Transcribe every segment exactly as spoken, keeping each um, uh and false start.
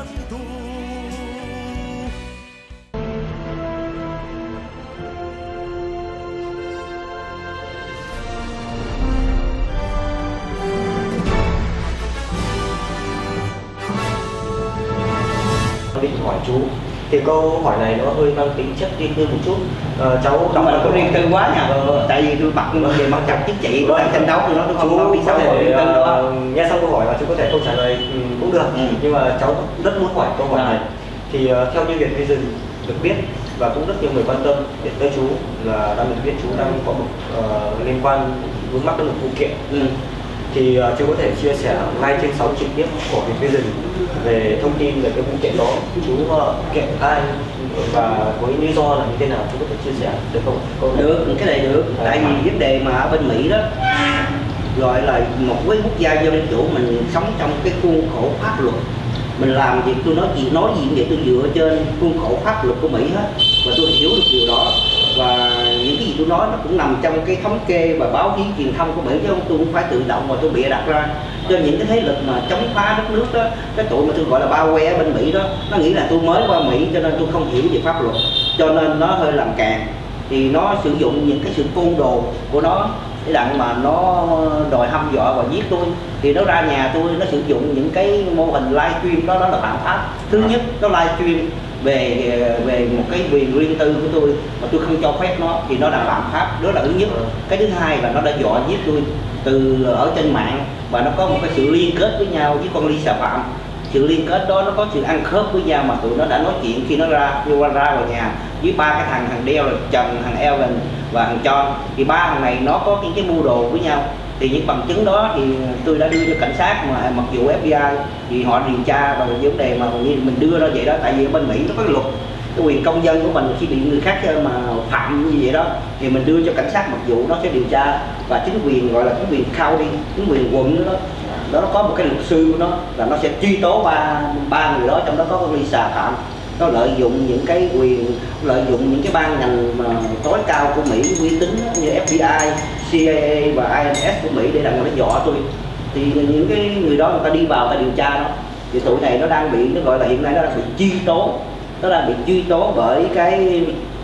thù. Định hỏi chú thì câu hỏi này nó hơi mang tính chất riêng tư một chút. Ờ, cháu Không, mà có riêng tư quá nha. Ờ, tại vì tôi mặc về mặt trận chính trị của đang tranh đấu thì nó tôi không có biết sao có riêng tư đó. uh, nghe xong câu hỏi và chú có thể không trả lời ừ, cũng được. Ừ. Nhưng mà cháu rất muốn hỏi câu hỏi này. Thì uh, theo như Việt Vision được biết và cũng rất nhiều người quan tâm đến tới chú là đang được biết chú đang có một uh, liên quan vướng mắc đến một vụ kiện. Ừ. Thì uh, chú có thể chia sẻ ngay trên sóng trực tiếp của Việt Vision về thông tin về cái vụ kiện đó, chú uh, kiện ai và với lý do là như thế nào, chú có thể chia sẻ được không? Câu được, cái này được. À, tại vì vấn đề mà ở bên Mỹ đó gọi là một cái quốc gia do dân chủ, mình sống trong cái khuôn khổ pháp luật, mình làm việc tôi nói gì nói gì vậy tôi dựa trên khuôn khổ pháp luật của Mỹ hết, và tôi hiểu được điều đó, và những cái gì tôi nói nó cũng nằm trong cái thống kê và báo chí truyền thông của Mỹ, chứ không tôi cũng phải tự động mà tôi bịa đặt ra. Cho những cái thế lực mà chống phá đất nước đó, cái tụi mà tôi gọi là bao que bên Mỹ đó, nó nghĩ là tôi mới qua Mỹ cho nên tôi không hiểu về pháp luật, cho nên nó hơi làm càng, thì nó sử dụng những cái sự côn đồ của nó để đặng mà nó đòi hăm dọa và giết tôi. Thì nó ra nhà tôi, nó sử dụng những cái mô hình livestream đó, đó là phạm pháp. Thứ nhất, nó livestream về về một cái quyền riêng tư của tôi mà tôi không cho phép nó thì nó là phạm pháp, đó là thứ nhất. Cái thứ hai là nó đã dọa giết tôi từ ở trên mạng, và nó có một cái sự liên kết với nhau với con Lisa Phạm. Sự liên kết đó nó có sự ăn khớp với nhau, mà tụi nó đã nói chuyện khi nó ra vô ra vào nhà với ba cái thằng, thằng Đeo là Trần, thằng Evan và thằng John. Thì ba thằng này nó có những cái mưu đồ với nhau. Thì những bằng chứng đó thì tôi đã đưa cho cảnh sát, mà mặc dù ép bê i thì họ điều tra và vấn đề mà mình đưa ra vậy đó. Tại vì ở bên Mỹ nó có cái luật cái quyền công dân của mình khi bị người khác mà phạm như vậy đó thì mình đưa cho cảnh sát, mặc dù nó sẽ điều tra, và chính quyền gọi là chính quyền county, chính quyền quận đó, đó nó có một cái luật sư của nó là nó sẽ truy tố ba ba người đó, trong đó có con Lisa Phạm. Nó lợi dụng những cái quyền, lợi dụng những cái ban ngành mà tối cao của Mỹ uy tín như ép bê i, xê i a và i en ét của Mỹ để đặng nó dọa tôi. Thì những cái người đó người ta đi vào người ta điều tra nó, thì tụi này nó đang bị, nó gọi là hiện nay nó đang bị truy tố, nó đang bị truy tố bởi cái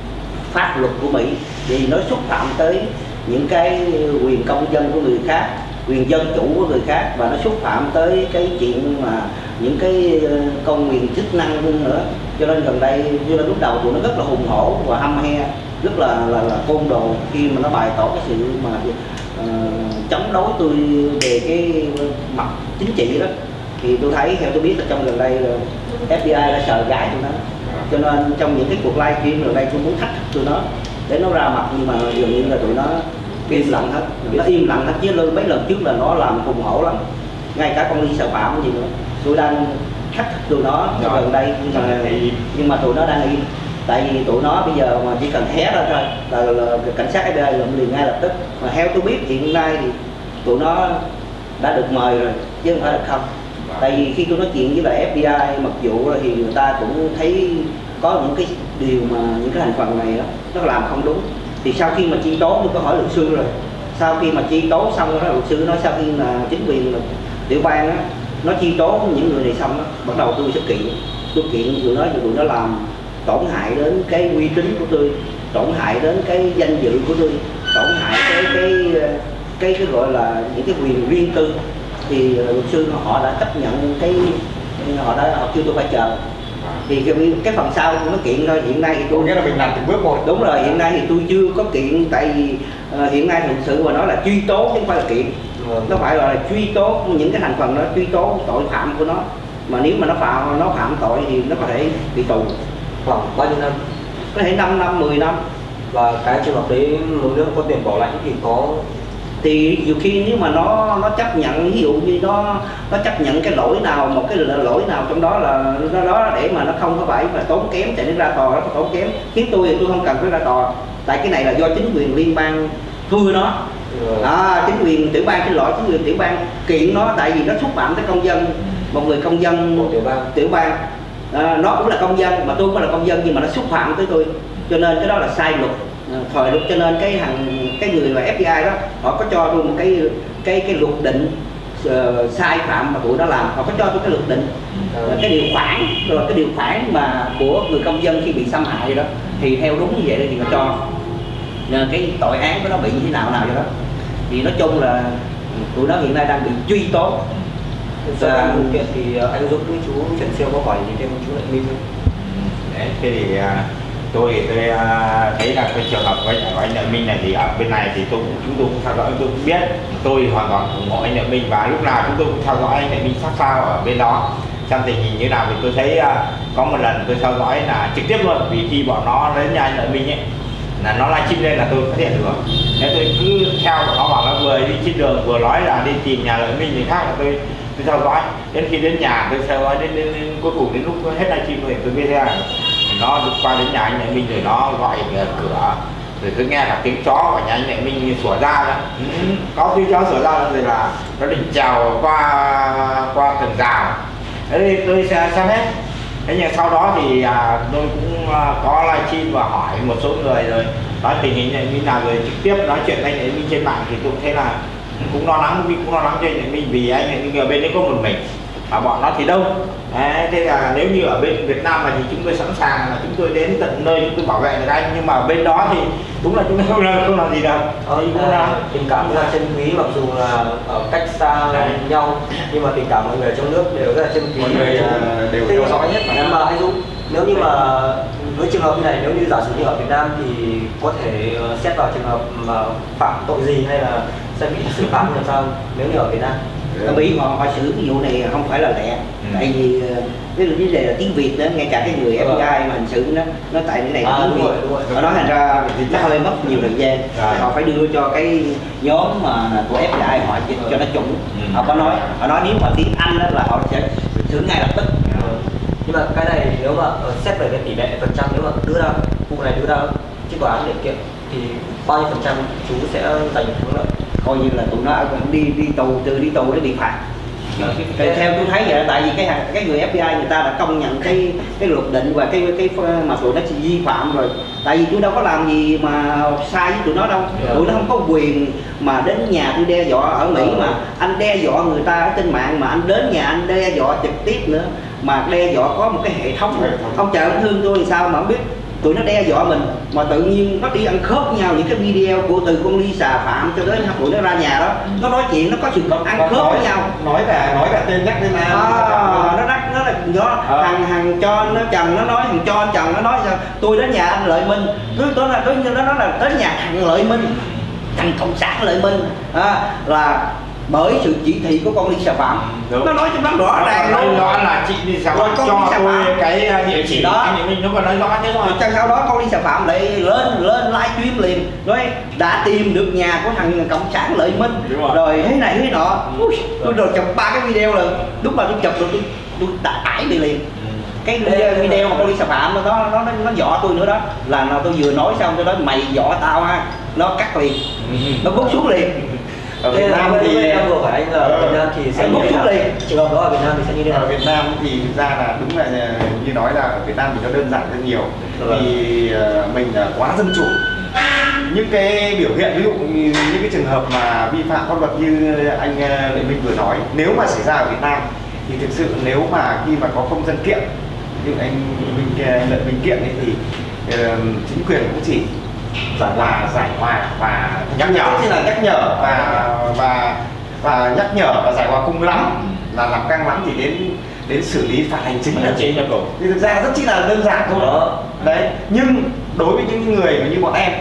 pháp luật của Mỹ, vì nó xúc phạm tới những cái quyền công dân của người khác, quyền dân chủ của người khác, và nó xúc phạm tới cái chuyện mà những cái công quyền chức năng nữa. Cho nên gần đây, như là lúc đầu tụi nó rất là hùng hổ và hăm he, rất là là, là côn đồ khi mà nó bày tỏ cái sự mà uh, chống đối tôi về cái mặt chính trị đó. Thì tôi thấy, theo tôi biết là trong gần đây là ép bê i đã sờ gái tụi nó, cho nên trong những cái cuộc live stream gần đây tôi muốn thách thức tụi nó để nó ra mặt, nhưng mà dường như là tụi nó im lặng hết, nó im lặng hết, chứ mấy lần trước là nó làm hùng hổ lắm, ngay cả con Lisa Phạm gì nữa. Tôi đang thách thức tụi nó gần đây, nhưng mà nhưng mà tụi nó đang im, tại vì tụi nó bây giờ mà chỉ cần hé ra thôi là, là, là cảnh sát ép bê i lụm liền ngay lập tức. Mà theo tôi biết hiện nay thì tụi nó đã được mời rồi chứ không phải là không. Tại vì khi tôi nói chuyện với lại ép bê i, mặc dù thì người ta cũng thấy có những cái điều mà những cái thành phần này đó nó làm không đúng. Thì sau khi mà truy tố, tôi có hỏi luật sư rồi, sau khi mà truy tố xong đó, luật sư nói sau khi là chính quyền là tiểu bang á nó truy tố những người này xong đó, bắt đầu tôi sẽ kiện, tôi kiện tụi nó, tụi nó làm tổn hại đến cái uy tín của tôi, tổn hại đến cái danh dự của tôi, tổn hại cái cái cái cái gọi là những cái quyền riêng tư. Thì luật sư họ đã chấp nhận cái, họ đã họ kêu tôi phải chờ. Thì cái, cái phần sau tôi nói kiện thôi. Hiện nay thì tôi nghĩa là mình làm từng bước một. Đúng rồi, hiện nay thì tôi chưa có kiện, tại vì uh, hiện nay luật sự mà nói là truy tố chứ không phải là kiện. Ừ. Nó phải là truy tố những cái thành phần đó, truy tố tội phạm của nó. Mà nếu mà nó phạm nó phạm tội thì nó có thể bị tù. Khoảng bao nhiêu năm? Có thể năm năm, mười năm. Và cái trường hợp đấy một nước có tiền bảo lãnh thì có, thì nhiều khi nếu mà nó nó chấp nhận, ví dụ như nó nó chấp nhận cái lỗi nào, một cái lỗi nào trong đó là nó đó để mà nó không có phải mà tốn kém chạy đến ra tòa, nó có tốn kém. Khiến tôi thì tôi không cần phải ra tòa, tại cái này là do chính quyền liên bang thưa nó. À, chính quyền tiểu bang, xin lỗi, chính quyền tiểu bang kiện nó, tại vì nó xúc phạm tới công dân, một người công dân tiểu bang, tiểu bang. À, nó cũng là công dân mà tôi cũng là công dân, nhưng mà nó xúc phạm tới tôi, cho nên cái đó là sai luật, thời luật. Cho nên cái hàng cái người mà ép bê i đó họ có cho tôi một cái cái cái luật định uh, sai phạm mà tụi nó làm, họ có cho tôi cái luật định, ừ. cái điều khoản rồi cái điều khoản mà của người công dân khi bị xâm hại đó thì theo đúng như vậy thì họ cho. Nên cái tội án của nó bị như thế nào nào cho đó. Thì nói chung là tụi nó hiện nay đang bị truy tố. Và vụ kiện thì anh Dũng với chú Trần Siêu có hỏi gì thêm chú Lại Minh không? Đấy, thế thì tôi tôi thấy là cái trường hợp với anh Lợi Minh này thì ở bên này thì tôi cũng chúng tôi cũng theo dõi, tôi cũng biết, tôi hoàn toàn ủng hộ anh Lợi Minh và lúc nào chúng tôi cũng theo dõi anh Lợi Minh sát sao ở bên đó. Trong tình hình như nào thì tôi thấy có một lần tôi theo dõi là trực tiếp luôn, vì khi bọn nó đến nhà anh Lợi Minh ấy là nó livestream lên là tôi phát hiện được. Thế tôi cứ theo bọn nó, bảo nó vừa đi trên đường vừa nói là đi tìm nhà Lợi Minh thì khác, là tôi tôi theo dõi đến khi đến nhà tôi theo dõi đến, đến, đến cuối cùng đến lúc hết livestream rồi tôi biết ra nó qua đến nhà anh Lợi Minh rồi nó gọi cửa rồi tôi nghe là tiếng chó của nhà anh Lợi Minh sủa ra đó, ừ, có tiếng chó sủa ra rồi là nó định trèo qua qua tường rào. Thế thì tôi sẽ xem hết. Thế nhưng sau đó thì à, tôi cũng à, có livestream và hỏi một số người rồi nói tình hình này như nào, rồi trực tiếp nói chuyện với anh Lợi Minh trên mạng thì tôi cũng thấy là cũng lo lắng, cũng lo lắng cho anh Lợi Minh vì anh Lợi Minh ở bên đấy có một mình và bọn nó thì đông. Đấy, thế là nếu như ở bên Việt Nam mà thì chúng tôi sẵn sàng là chúng tôi đến tận nơi chúng tôi bảo vệ được anh, nhưng mà bên đó thì đúng là chúng tôi không làm không làm gì đâu. Ờ, à, tình cảm rất là chân quý, mặc dù là ở cách xa Đấy. nhau nhưng mà tình cảm mọi người trong nước đều rất là chân quý, mọi người đều theo dõi nhất. Nhưng mà anh Dũng, nếu như mà với trường hợp như này, nếu như giả sử như ở Việt Nam thì có thể uh, xét vào trường hợp mà phạm tội gì hay là sẽ bị xử phạt như sao nếu như ở Việt Nam? Ở Mỹ họ, họ xử cái vụ này không phải là lẹ, ừ. tại vì cái vấn đề là tiếng Việt đó, ngay cả cái người ép bê i mà hành xử nó nó tại cái này là à, tiếng Việt, họ nói thành ra nó hơi mất nhiều thời gian, à. Họ phải đưa cho cái nhóm mà của ép bê i họ cho, cho nó chuẩn, ừ. Họ có nói, họ nói nếu mà tiếng Anh đó là họ sẽ xử ngay lập tức. Ừ. Nhưng mà cái này nếu mà uh, xét về cái tỷ lệ phần trăm, nếu mà đưa ra vụ này đưa ra trên tòa án để kiện thì bao nhiêu phần trăm chú sẽ giành được thắng lợi? Coi như là tụi nó đi đi tù, từ đi tù để bị phạt. Cái, theo tôi thấy vậy, tại vì cái cái người ép bê i người ta đã công nhận cái cái luật định và cái cái mà tụi nó vi phạm rồi. Tại vì tôi đâu có làm gì mà sai với tụi nó đâu. Tụi nó không có quyền mà đến nhà tôi đe dọa ở Mỹ, mà anh đe dọa người ta ở trên mạng, mà anh đến nhà anh đe dọa trực tiếp nữa, mà đe dọa có một cái hệ thống. Ông trời ông thương tôi thì sao mà không biết. Tụi nó đe dọa mình mà tự nhiên nó đi ăn khớp nhau những cái video của từ con Lisa Phạm cho đến tụi nó ra nhà đó, nó nói chuyện, nó có sự còn ăn khớp với nhau, nói cả nói cả tên nhắc tên nam, à, nó đắc nó là nó à. thằng thằng cho nó Trần nó nói, thằng cho Trần nó nói rằng tôi đến nhà anh Lợi Minh, tôi tôi là tôi nó nói là đến nhà thằng Lợi Minh, thằng cộng sản Lợi Minh, à, là bởi sự chỉ thị của con Lisa Phạm. Đúng. Nó nói cho nó rõ ràng luôn. Rõ là chị Lisa Phạm cho tôi cái địa chỉ đó, anh mình nó còn nói rõ thế rồi. Sau đó con Lisa Phạm lại lên lên livestream liền, nói đã tìm được nhà của thằng cộng sản Lợi Minh, rồi. rồi thế này thế nọ. Ui, tôi rồi chụp ba cái video rồi, đúng là tôi chụp được tôi, tôi đã tải đi liền. Cái video mà con Lisa Phạm nó nó nó nó dọa tôi nữa đó, là nó tôi vừa nói xong tôi nói mày dọa tao ha, nó cắt liền, nó bút xuống liền. Ở Việt Nam thì em vừa phải anh là ở Việt Nam thì sẽ như thế nào? Trường hợp đó ở Việt Nam thì sẽ như thế nào? Ở Việt Nam thì thực ra là đúng là như nói là ở Việt Nam thì nó đơn giản hơn nhiều, vì mình quá dân chủ. Những cái biểu hiện ví dụ như những cái trường hợp mà vi phạm pháp luật như anh Lợi Minh vừa nói, nếu mà xảy ra ở Việt Nam thì thực sự nếu mà khi mà có công dân kiện, như anh Minh Lợi Minh kiện ấy, thì chính quyền cũng chỉ giải hòa giải hòa và nhắc nhở, tức là nhắc nhở và và và nhắc nhở và giải hòa cùng lắm là làm căng lắm thì đến đến xử lý phạt hành chính là chính. Thì thực ra rất chi là đơn giản thôi đó. Đấy, nhưng đối với những người như bọn em,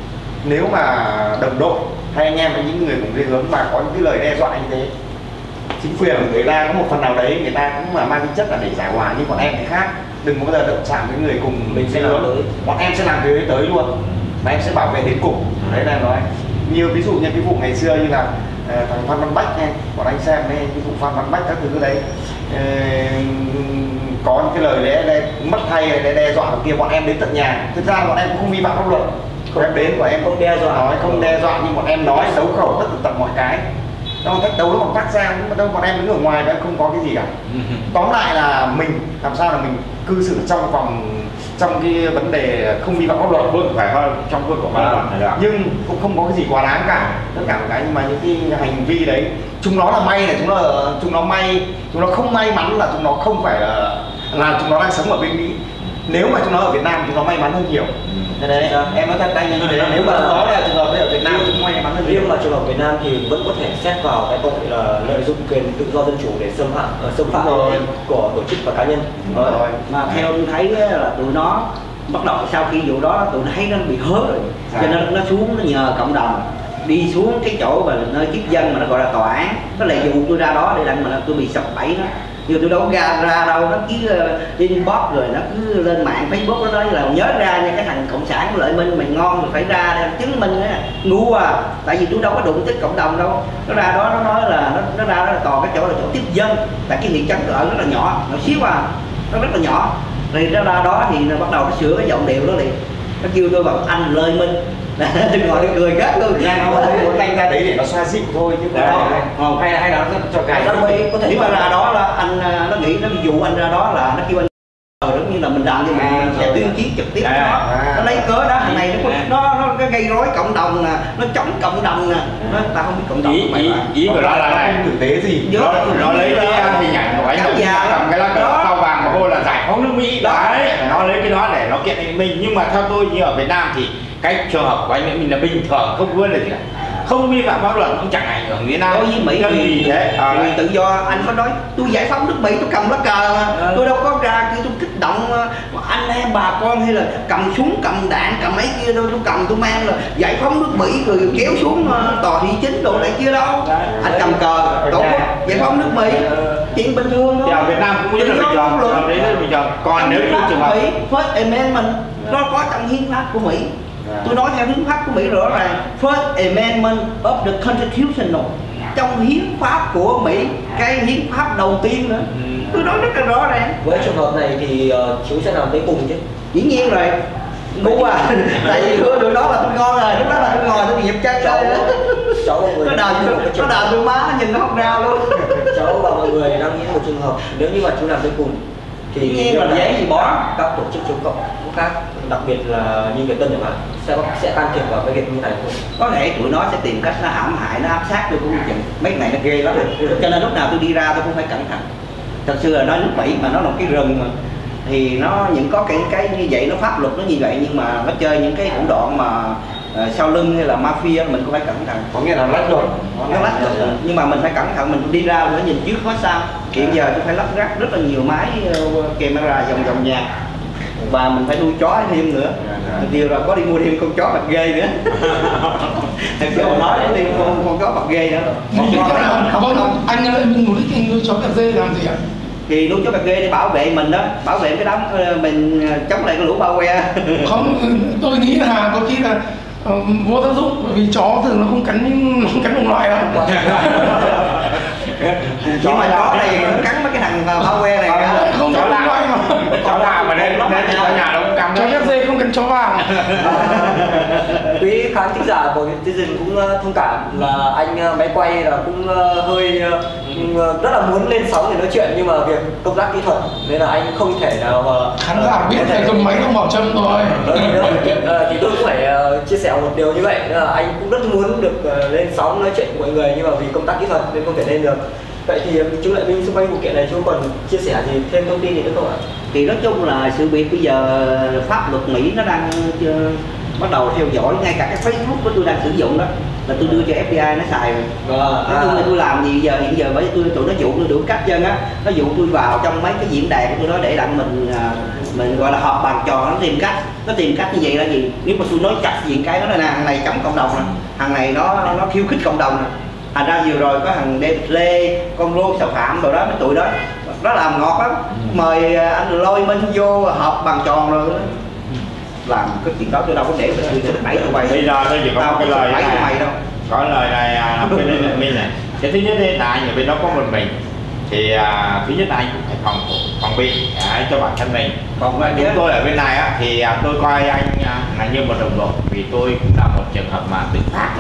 nếu mà đồng đội hay anh em với những người cùng đi hướng mà có những cái lời đe dọa như thế, chính quyền người ta có một phần nào đấy người ta cũng là mang tính chất là để giải hòa, nhưng bọn em thì khác, đừng có bao giờ động chạm với người cùng mình sẽ làm tới, bọn em sẽ làm tới tới luôn, và em sẽ bảo vệ đến cùng. Đấy là nói nhiều ví dụ như cái vụ ngày xưa như là uh, thằng Phan Văn Bách này, bọn anh xem đây, cái vụ Phan Văn Bách các thứ đấy, uh, có những cái lời đe, đe mất hay đe, đe dọa kia, bọn em đến tận nhà. Thực ra bọn em cũng không vi phạm pháp luật, bọn em đến của em không đe dọa, nói không đe dọa, nhưng bọn em nói xấu khẩu tất tật mọi cái. nó còn thách đấu, nó còn phát ra, đâu bọn em đứng ở ngoài vẫn không có cái gì cả. Tóm lại là mình làm sao là mình cư xử trong vòng, trong cái vấn đề không vi phạm pháp luật, Vâng, phải hơn trong khuôn của pháp luật này là nhưng cũng không có cái gì quá đáng cả, tất cả cái. Nhưng mà những cái hành vi đấy, chúng nó là may này, chúng nó chúng nó may, chúng nó không may mắn là chúng nó không phải là là chúng nó đang sống ở bên Mỹ. Nếu mà chúng nó ở Việt Nam chúng nó may mắn hơn nhiều. Thế đấy, em nói thật anh như thế, nếu mà đó là trường hợp đấy ở Việt Nam chúng may mắn hơn nhiều. Nhưng mà trường hợp Việt Nam thì vẫn có thể xét vào cái tội là lợi dụng quyền tự do dân chủ để xâm phạm uh, xâm phạm quyền của tổ chức và cá nhân. Đúng rồi. Mà theo tôi thấy là tụi nó bắt đầu sau khi vụ đó tụi nó thấy nó bị hớ rồi, cho nên nó xuống nó nhờ cộng đồng đi xuống cái chỗ mà nơi kiếp dân mà nó gọi là tòa án, nó lại dụ tôi ra đó để đặng mà tôi bị sập bẫy nó. Nhưng tôi đâu có ra ra đâu, nó cứ uh, inbox rồi nó cứ lên mạng Facebook nó nói là nhớ ra nha cái thằng cộng sản của Lợi Minh mày ngon mày phải ra để chứng minh á, ngu à, tại vì tôi đâu có đụng tới cộng đồng đâu. Nó ra đó nó nói là nó, nó ra đó là toàn cái chỗ là chỗ tiếp dân, tại cái thị trấn ở rất là nhỏ, nhỏ xíu à, nó rất là nhỏ. Rồi nó ra đó thì nó bắt đầu nó sửa cái giọng điệu đó liền, nó kêu tôi bằng anh Lợi Minh. Tôi ngồi tôi cười gắt luôn. Ra nó muốn anh ra đấy để nó xoa dịu thôi chứ không, hay là hay là nó cho cài nó mới có thể. Nếu mà ra đó là anh nó nghĩ nó dụ anh ra đó là nó kêu anh giống như là mình làm thì mình à, sẽ tuyên chiến trực tiếp à, đó. à, Nó lấy cớ đó thằng này nó nó nó, nó gây rối cộng đồng nè, nó chống cộng đồng nè, nó ta không biết cộng đồng ý của mày ý, mà. ý của nó là này, không tử tế gì. nó, nó lấy cái hình ảnh của anh Cáo già cầm cái lá cờ đó. sao vàng mà hô là giải phóng nước Mỹ đấy, nó lấy cái đó để nó kiện anh mình. Nhưng mà theo tôi như ở Việt Nam thì cái trường hợp của anh Nguyễn Minh là bình thường, không vấn đề gì cả, không vi phạm pháp luật, cũng chẳng ảnh hưởng đến ai. Đối với Mỹ cái gì thế à, quyền tự do, anh có nói tôi giải phóng nước Mỹ, tôi cầm lá cờ mà, à. tôi đâu có ra kia tôi kích động mà anh em bà con hay là cầm súng cầm đạn cầm mấy kia đâu, tôi cầm tôi mang là giải phóng nước Mỹ rồi kéo xuống tòa thị chính đồ này kia đâu. Anh cầm cờ tổ quốc giải phóng nước Mỹ, chuyện bình thường thôi. ở Việt Nam cũng rất là bình thường, đấy rất là bình thường. Còn nếu như trường hợp Mỹ First Amendment nó có trong hiến pháp của Mỹ. Tôi nói theo hiến pháp của Mỹ rõ ràng, First Amendment of the Constitutional, trong hiến pháp của Mỹ, cái hiến pháp đầu tiên nữa. Tôi nói rất là rõ ràng. Với trường hợp này thì uh, chú sẽ làm tới cùng chứ? Dĩ nhiên rồi. Ngu à, tại vì tôi được đó là tôi ngon rồi, lúc đó là tôi ngồi tôi nghiệp chân cháu cháu mọi người nó đào nó đào tôi má nhìn nó không ra luôn. Cháu và mọi người đang nghĩ một trường hợp nếu như mà chú làm tới cùng thì nhiên là dễ gì bỏ. các tổ chức chống cộng khác, đặc biệt là như Việt Tân chẳng hạn, sẽ sẽ can thiệp vào cái việc như này không? Có thể tụi nó sẽ tìm cách nó hãm hại, nó áp sát tôi cũng chừng. Mấy cái này nó ghê lắm, cho nên lúc nào tôi đi ra tôi cũng phải cẩn thận. Thật sự là nói nước Mỹ mà nó là một cái rừng mà, thì nó những có cái cái như vậy, nó pháp luật nó như vậy, nhưng mà nó chơi những cái thủ đoạn mà uh, sau lưng hay là mafia, mình cũng phải cẩn thận. Có nghĩa là lách luật, Nó lách luật, nhưng mà mình phải cẩn thận, mình đi ra mình nhìn trước hết sau. Hiện giờ tôi phải lắp ráp rất là nhiều máy uh, camera vòng vòng nhà, và mình phải nuôi chó thêm nữa. Điều là có đi mua thêm con chó mặt ghê nữa. Thật sự mà nói đến đi con, con chó mặt ghê nữa. Con chó này không, không, không. Anh ơi, mình mục đích anh nuôi chó cà dê làm gì ạ? Thì nuôi chó mặt ghê để bảo vệ mình đó, bảo vệ cái đám mình chống lại cái lũ bao que. Không, tôi nghĩ là có khi là uh, vô tác dụng, bởi vì chó thường nó không cắn không cắn đồng loại đâu. Nhưng mà chó này nó cắn mấy cái thằng bao que này cả. Không cắn đồng loại mà. chó nào mà nên nên ở nhà nó cũng cắm Chó cà dê không cắn chó vàng. Quý khán thính giả của Citizen cũng uh, thông cảm là anh uh, máy quay là cũng uh, hơi uh, rất là muốn lên sóng để nói chuyện, nhưng mà việc công tác kỹ thuật nên là anh không thể nào mà Khán giả biết phải dùng máy không bảo châm rồi. Thì tôi cũng phải uh, chia sẻ một điều như vậy, là anh cũng rất muốn được uh, lên sóng nói chuyện với mọi người, nhưng mà vì công tác kỹ thuật nên không thể lên được. Vậy thì chú Lợi Minh xung quanh vụ kiện này chú còn chia sẻ gì thêm thông tin gì nữa không ạ? Thì nói chung là sự việc bây giờ pháp luật Mỹ nó đang uh, bắt đầu theo dõi, ngay cả cái Facebook của tôi đang sử dụng đó là tôi đưa cho ép bê i nó xài rồi. À, nói chung là tôi làm gì giờ hiện giờ bởi tôi tụi nó dụ tôi đủ cách chân á, nó dụ tôi vào trong mấy cái diễn đàn của tôi đó để đặng mình mình gọi là họp bàn tròn, nó tìm cách nó tìm cách như vậy là gì? Nếu mà tôi nói chặt gì cái nó là thằng này chống cộng đồng nè, thằng này nó nó khiêu khích cộng đồng nè. Thành ra vừa rồi có thằng David Lê, con Rô Sào Phạm rồi đó, mấy tụi đó nó làm ngọt lắm, mời anh Lôi Minh vô họp bàn tròn rồi đó. Làm cái chuyện đó tôi đâu có để tôi sẽ đẩy tụi mày. Bây giờ tôi chỉ có một cái lời đẩy tụi mày này, đâu. có lời này làm bên đây mình này. Cái thứ nhất là anh ở bên đó có một mình, thì à, thứ nhất là anh cũng phải phòng phòng bị à, cho bản thân mình. Còn chúng tôi ở bên này á, thì à, tôi coi anh à, là như một đồng đội, vì tôi cũng là một trường hợp mà tự phát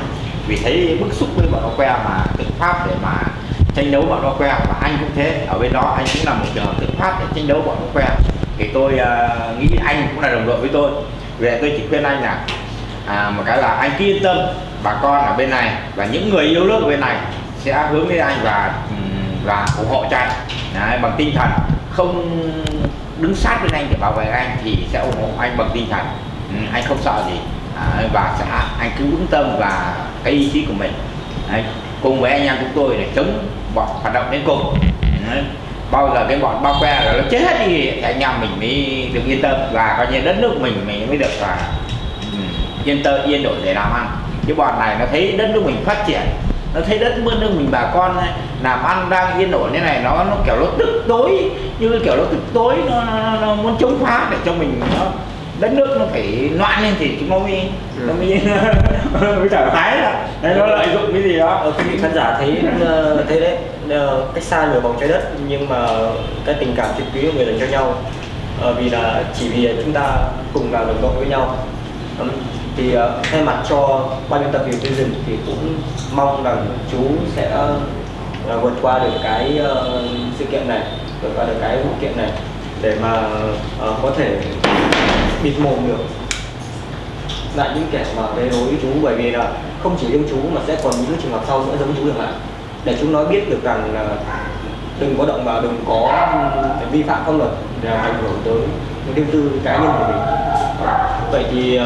vì thấy bức xúc với bọn nó que mà tự phát để mà tranh đấu bọn nó que, và anh cũng thế, ở bên đó anh cũng là một trường hợp tự phát để tranh đấu bọn nó que. Thì tôi uh, nghĩ anh cũng là đồng đội với tôi, vì vậy tôi chỉ khuyên anh là à, một cái là anh cứ yên tâm, bà con ở bên này và những người yêu nước ở bên này sẽ hướng đến anh và và ủng hộ cho anh. Đấy, bằng tinh thần, không đứng sát bên anh để bảo vệ anh thì sẽ ủng hộ anh bằng tinh thần. Ừ, anh không sợ gì, à, và sẽ anh cứ vững tâm và cái ý chí của mình. Đấy, cùng với anh em chúng tôi để chống bọn hoạt động đến cùng. Đấy, bao giờ cái bọn bao que rồi nó chết hết đi thì anh em mình mới được yên tâm, và coi như đất nước mình mình mới được là um, yên tâm yên ổn để làm ăn. Cái bọn này nó thấy đất nước mình phát triển, nó thấy đất nước mình bà con này, làm ăn đang yên ổn thế này, nó nó kiểu nó tức tối, như kiểu nó tức tối, nó, nó, nó muốn chống phá để cho mình nó, đất nước nó phải loạn lên thì chúng nó mới ừ. nó mới mới thoải mái đó. Đấy, nó lợi dụng cái gì đó. Ở quý vị khán giả thấy thấy đấy, cách xa nửa vòng trái đất nhưng mà cái tình cảm tuyệt quý của người dành cho nhau, à, vì là chỉ vì chúng ta cùng là đồng đội với nhau. Um, thì uh, thay mặt cho ban biên tập Việt Vision thì cũng mong rằng chú sẽ uh, vượt qua được cái uh, sự kiện này, vượt qua được cái vụ kiện này để mà uh, có thể bịt mồm được lại những kẻ mà gây rối chú, bởi vì là không chỉ riêng chú mà sẽ còn những trường hợp sau nữa giống chú được lại, để chúng nói biết được rằng là đừng có động vào, đừng có vi phạm pháp luật để ảnh hưởng tới riêng tư cá nhân của mình. Vậy thì uh,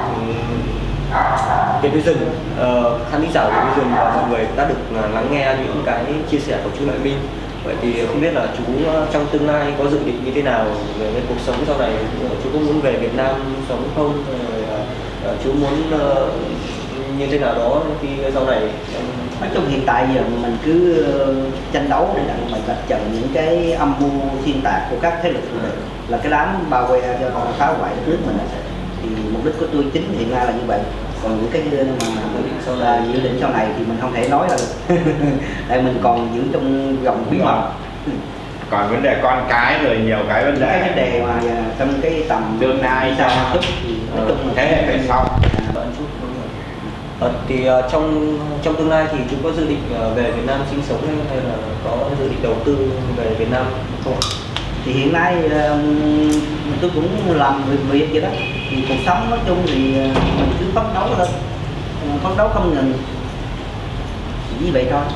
Việt Vision, uh, khán giả của Việt Vision và mọi người đã được uh, lắng nghe những cái chia sẻ của chú Lợi Minh. Vậy thì không biết là chú uh, trong tương lai có dự định như thế nào về cái cuộc sống sau này, chú có muốn về Việt Nam sống không, rồi uh, uh, chú muốn uh, như thế nào đó khi sau này? Nói chung hiện tại giờ mình cứ tranh đấu để đặng mình vạch trần những cái âm mưu xuyên tạc của các thế lực thù địch, là cái đám bao que cho còn phá hoại đất nước mình. Thì mục đích của tôi chính hiện nay là như vậy. Còn những cái mà là dự định sau này thì mình không thể nói được. Tại mình còn giữ trong vòng bí mật. Còn vấn đề con cái rồi nhiều cái vấn đề, cái vấn đề mà trong cái tầm tương lai sao chút thì nói chung thế hệ về sau. Ờ, thì uh, trong trong tương lai thì chú có dự định uh, về Việt Nam sinh sống hay, hay là có dự định đầu tư về Việt Nam không? Thì hiện nay uh, tôi cũng làm việc việc vậy đó. Thì cuộc sống nói chung thì uh, mình cứ phấn đấu thôi, uh, phấn đấu không ngừng, chỉ như vậy thôi.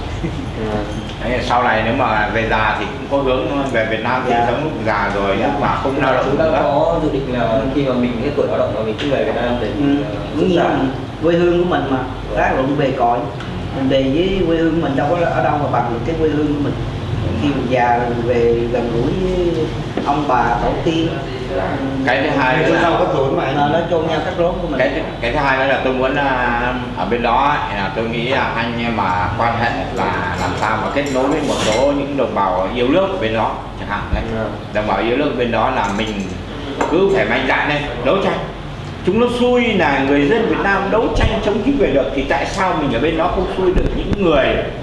Đấy, sau này nếu mà về già thì cũng có hướng về Việt Nam sinh sống lúc già rồi, dạ. Lúc mà không lao động chúng ta có dự định là khi mà mình hết tuổi lao động mà mình cứ về Việt Nam để đúng như quê hương của mình mà ráng luận về cội, mình về với quê hương của mình đâu có ở đâu mà bằng được cái quê hương của mình. Khi mình già mình về gần gũi với ông bà tổ tiên. Cái thứ hai nữa là cắt rốn mà nó chôn nhau cắt rốn của mình. Cái cái thứ hai nữa là tôi muốn ở bên đó là tôi nghĩ là anh mà quan hệ là làm sao mà kết nối với một số những đồng bào yêu nước ở bên đó chẳng hạn đấy. Đồng bào yêu nước bên đó là mình cứ phải mạnh dạn lên đấu tranh. Chúng nó xui là người dân Việt Nam đấu tranh chống chính quyền được, thì tại sao mình ở bên đó không xui được những người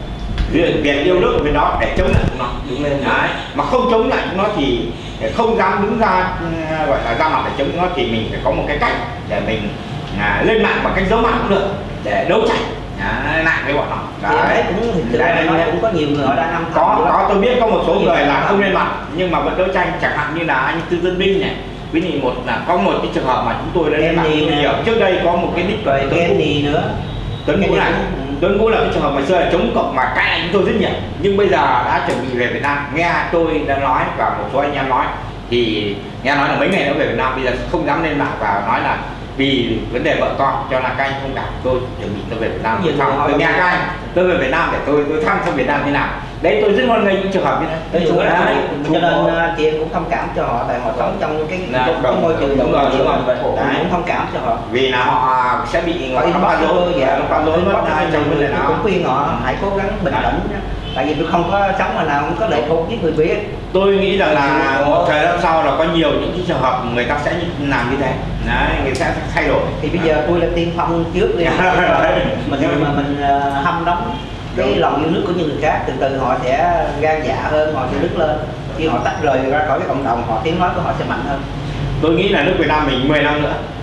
Việt yêu nước ở bên đó để chống lại chúng nó? Đúng lên đấy. Mà không chống lại chúng nó thì không dám đứng ra gọi là ra mặt để chống chúng nó, thì mình phải có một cái cách để mình à, lên mạng bằng cách giấu mặt cũng được để đấu tranh lại với bọn nó. Đấy cũng thực ra nó cũng có nhiều người họ đang âm thầm. Có có tôi biết có một số người là không lên mặt nhưng mà vẫn đấu tranh, chẳng hạn như là anh Tư Dân Minh này. Ví dụ một là có một cái trường hợp mà chúng tôi đã lên mạng nhiều trước đây, có một cái nick rồi Tuấn gì nữa. Tuấn Vũ này, Tuấn Vũ là cái trường hợp ngày xưa là chống cộng mà cãi chúng tôi rất nhiều, nhưng bây giờ đã chuẩn bị về Việt Nam. Nghe tôi đã nói và một số anh em nói thì nghe nói là mấy ngày nữa về Việt Nam, bây giờ không dám lên mạng và nói là vì vấn đề vợ con cho là các anh không cảm tôi chuẩn bị tôi về Việt Nam. Tôi, tôi nghe các anh tôi về Việt Nam để tôi tôi thăm sang Việt Nam thế nào. Đấy, tôi rất hoan nghênh những trường hợp như thế. Đấy, đấy, cho nên chị em cũng thông cảm cho họ, tại họ sống trong cái, cái, cái môi trường đúng rồi, đúng rồi. Đấy, cũng thông cảm cho họ. Vì là họ sẽ bị người ta phá rối, dạ, nó phá rối mất trong vấn đề đó. Cũng khuyên họ hãy cố gắng bình tĩnh, tại vì tôi không có sống mà nào không có lệ thuộc với người Việt. Tôi nghĩ rằng là một thời gian sau là có nhiều những cái trường hợp người ta sẽ làm như thế. Đấy, người ta sẽ thay đổi. Thì bây giờ tôi là tiên phong trước đi. mình mà mình hâm nóng cái lòng yêu nước của những người khác, từ từ họ sẽ gan dạ hơn, họ sẽ đứng lên. Khi họ tách rời ra khỏi cái cộng đồng, họ tiếng nói của họ sẽ mạnh hơn. Tôi nghĩ là nước Việt Nam mình mười năm nữa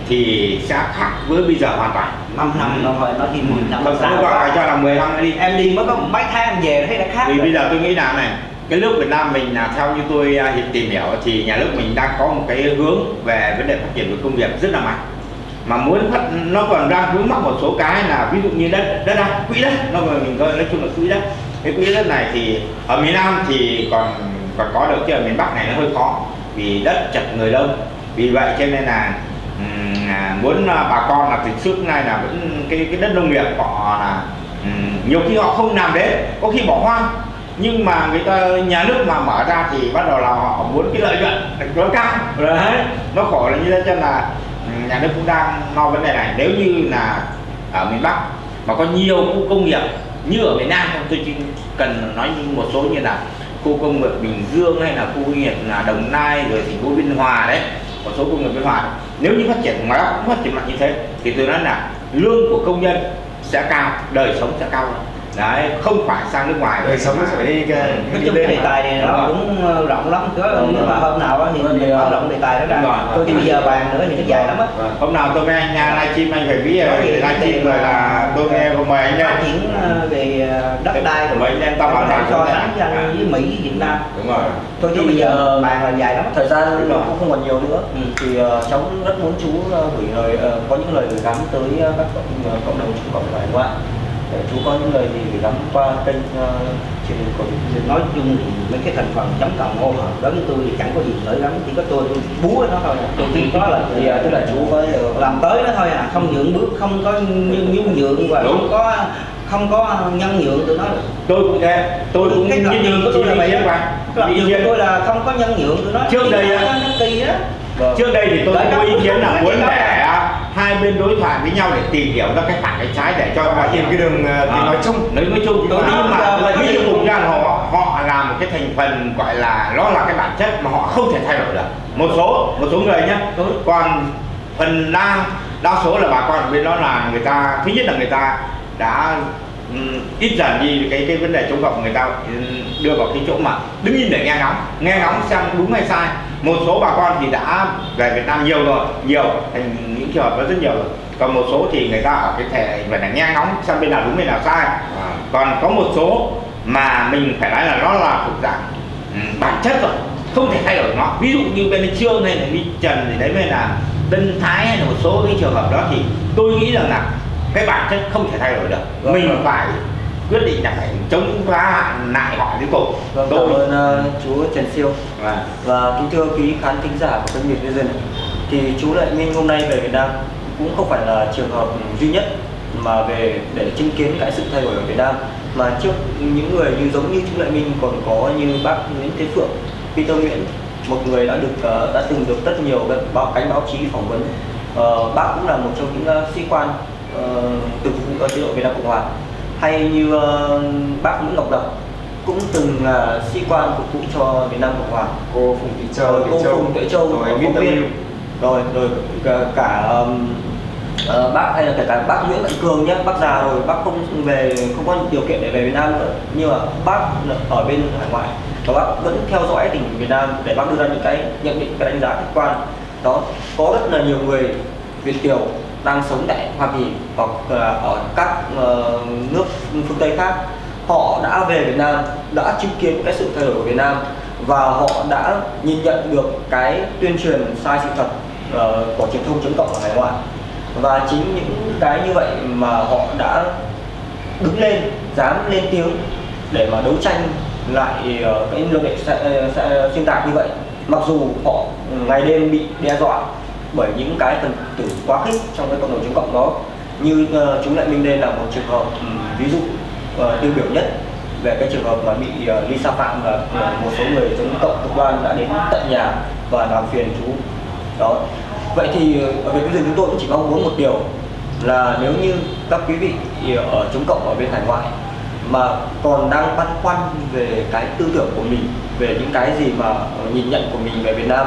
thì sẽ khác với bây giờ hoàn toàn. năm năm rồi nó đi mười năm Thật sự gọi cho là mười năm đi. Em đi mới có mấy tháng về thấy đã khác. Vì rồi. bây giờ tôi nghĩ là này, cái nước Việt Nam mình là theo như tôi hiện tìm hiểu thì nhà nước mình đang có một cái hướng về vấn đề phát triển về công nghiệp rất là mạnh, mà muốn phát nó còn đang vướng mắc một số cái là ví dụ như đất đất đai, quỹ đất, nó mình coi nói chung là quỹ đất. Cái quỹ đất này thì ở miền Nam thì còn còn có được, chứ ở miền Bắc này nó hơi khó vì đất chật người đông. Vì vậy cho nên là um, muốn bà con là từ trước nay là vẫn cái cái đất nông nghiệp họ là um, nhiều khi họ không làm đến, có khi bỏ hoang, nhưng mà người ta nhà nước mà mở ra thì bắt đầu là họ muốn cái lợi nhuận nó cao đấy, nó khổ là như thế. Cho nên là nhà nước cũng đang lo vấn đề này. Nếu như là ở miền Bắc mà có nhiều khu công nghiệp như ở miền Nam, tôi chỉ cần nói như một số như là khu công nghiệp Bình Dương hay là khu công nghiệp là Đồng Nai rồi thành phố Biên Hòa đấy, một số công nghiệp Biên Hòa, nếu như phát triển ngoài đó cũng phát triển mạnh như thế thì tôi nói là lương của công nhân sẽ cao, đời sống sẽ cao đấy, không phải sang nước ngoài. Đời sống nó sẽ phải đi cái Nói chung cái đề tài này nó cũng rộng lắm, có nhưng mà hôm nào đó thì mình mở rộng đề tài đó ra. Tôi thì bây giờ bàn nữa thì nó dài lắm á. Hôm nào tôi với anh livestream anh phải biết livestream rồi là tôi nghe mời anh phát đây. triển về đất đai của mấy anh ta bảo đảm so sánh với Mỹ với Việt Nam. Đúng rồi. Thôi chứ bây giờ bàn là dài lắm. Thời gian cũng không còn nhiều nữa. Ừ. Thì uh, cháu rất muốn chú uh, gửi lời uh, có những lời gửi gắm tới uh, các cộng, uh, cộng đồng Trung Cộng hải ngoại. Để chú có những lời gì gửi gắm qua kênh uh, truyền hình của mình. Nói chung thì mấy cái thành phần chống cộng ô hợp đối với tôi thì chẳng có gì gửi gắm, chỉ có tôi tôi búa nó thôi. Tôi chỉ có là Thì uh, tức là chú có làm tới nó thôi à, không nhượng bước, không có nhung nhượng và không có không có nhân nhượng tụi nó. Tôi cũng thế, tôi cũng cái làm nhượng của tôi là vậy đó. Làm nhượng của tôi là không có nhân nhượng tụi nó. Trước đây nó kỳ đó. Trước đây thì tôi có ý kiến là muốn để hai bên đối thoại với nhau để tìm hiểu ra cái phải cái trái để cho họ hiện cái đường tiếng nói chung. Nói nói chung tôi nhưng mà ví dụ cùng ra họ họ là một cái thành phần gọi là nó là cái bản chất mà họ không thể thay đổi được. Một số một số người nhé. Còn phần đa đa số là bà con bên đó là người ta, thứ nhất là người ta đã um, ít dần đi cái cái vấn đề chống cộng, người ta đưa vào cái chỗ mà đứng nhìn để nghe ngóng nghe ngóng xem đúng hay sai. Một số bà con thì đã về Việt Nam nhiều rồi, nhiều thành những trường hợp có rất nhiều rồi. Còn một số thì người ta ở cái thể về là nghe ngóng xem bên nào đúng bên nào sai. À. Còn có một số mà mình phải nói là nó là thuộc dạng um, bản chất rồi, không thể thay đổi nó. Ví dụ như bên Trương hay là bên Trần thì đấy mới là Tân Thái hay là một số cái trường hợp đó thì tôi nghĩ rằng là cái bản chất không thể thay đổi được. Vâng, mình vâng. phải quyết định là phải chống phá lại họ đến cùng. Vâng, cảm ơn uh, chú Trần Siêu. Vâng. Và kính thưa quý khán thính giả của kênh Nhật Vision, thì chú Lại Minh hôm nay về Việt Nam cũng không phải là trường hợp duy nhất mà về để chứng kiến cái sự thay đổi ở Việt Nam, mà trước những người như giống như chú Lại Minh còn có như bác Nguyễn Thế Phượng, Peter Nguyễn, một người đã được uh, đã từng được rất nhiều báo cánh báo chí phỏng vấn. Uh, bác cũng là một trong những uh, sĩ quan uh, từng phục vụ chế độ Việt Nam Cộng Hòa, hay như uh, bác Nguyễn Ngọc Lộc cũng từng là uh, sĩ quan phục vụ cho Việt Nam Cộng Hòa. Cô Phùng Thị Châu, rồi, cô Phùng Thị Châu, rồi phóng viên, rồi rồi cả, cả um, uh, bác hay là kể cả bác Nguyễn Mạnh Cường nhé, bác già rồi, bác không về không có điều kiện để về Việt Nam nữa, nhưng mà bác ở bên hải ngoại và bác vẫn theo dõi tình hình Việt Nam để bác đưa ra những cái nhận định, cái đánh giá khách quan. Đó, có rất là nhiều người Việt kiều đang sống tại Hoa Kỳ hoặc ở các uh, nước phương Tây khác, họ đã về Việt Nam, đã chứng kiến cái sự thay đổi của Việt Nam và họ đã nhìn nhận được cái tuyên truyền sai sự thật uh, của truyền thông chống cộng ở hải ngoại. Và chính những cái như vậy mà họ đã đứng lên, dám lên tiếng để mà đấu tranh lại uh, cái luận điệu xuyên tạc như vậy, mặc dù họ ngày đêm bị đe dọa bởi những cái phần tử quá khích trong cái cộng đồng chống cộng đó. Như uh, chúng Lại Minh đây là một trường hợp um, ví dụ uh, tiêu biểu nhất về cái trường hợp mà bị uh, Lisa Phạm và uh, một số người chống cộng cực đoan đã đến tận nhà và làm phiền chú. Đó. Vậy thì ở Việt Nam chúng tôi cũng chỉ mong muốn một điều là nếu như các quý vị ở chống cộng ở bên hải ngoại mà còn đang băn khoăn về cái tư tưởng của mình, về những cái gì mà nhìn nhận của mình về Việt Nam,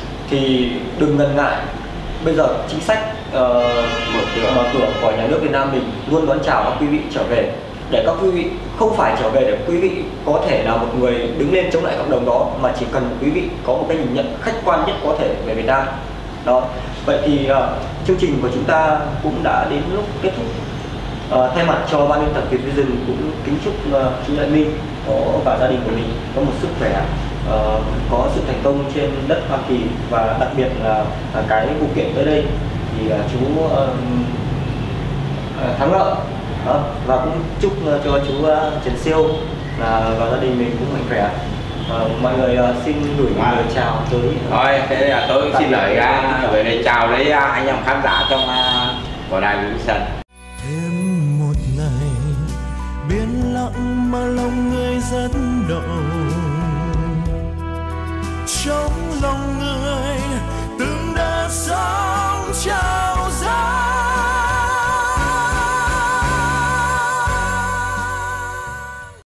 thì đừng ngần ngại. Bây giờ chính sách uh, mở cửa mở cửa của nhà nước Việt Nam mình luôn đón chào các quý vị trở về, để các quý vị không phải trở về để quý vị có thể là một người đứng lên chống lại cộng đồng đó, mà chỉ cần quý vị có một cái nhìn nhận khách quan nhất có thể về Việt Nam Đó, vậy thì uh, chương trình của chúng ta cũng đã đến lúc kết thúc. Uh, thay mặt cho ban biên tập Việt Vision cũng kính chúc uh, chú Đại Minh có và gia đình của mình có một sức khỏe, uh, có sự thành công trên đất Hoa Kỳ, và đặc biệt là uh, cái vụ kiện tới đây thì uh, chú uh, uh, thắng lợi. Đó, và cũng chúc uh, cho chú uh, Trần Siêu là và gia đình mình cũng mạnh khỏe. Uh, mọi người uh, xin gửi một lời chào tới. Thôi thế là tôi xin lời uh, gửi lời chào đến uh, anh em khán giả trong uh, của đài Vision. Thêm một ngày biển lặng mà lòng người rất động, trong lòng người